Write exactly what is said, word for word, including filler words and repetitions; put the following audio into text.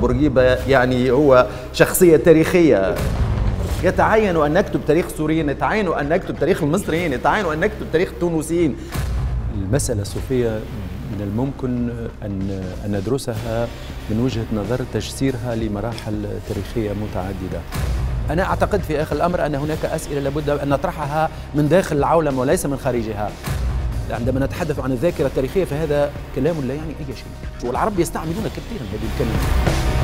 بورقيبة يعني هو شخصية تاريخية. يتعين أن نكتب تاريخ السوريين، يتعين أن نكتب تاريخ المصريين، يتعين أن نكتب تاريخ التونسيين. المسألة الصوفية من الممكن أن أن ندرسها من وجهة نظر تجسيرها لمراحل تاريخية متعددة. أنا أعتقد في آخر الأمر أن هناك أسئلة لابد أن نطرحها من داخل العولمة وليس من خارجها. عندما نتحدث عن الذاكرة التاريخية فهذا كلام لا يعني أي شيء، والعرب يستعملون كثيرا هذه الكلمة.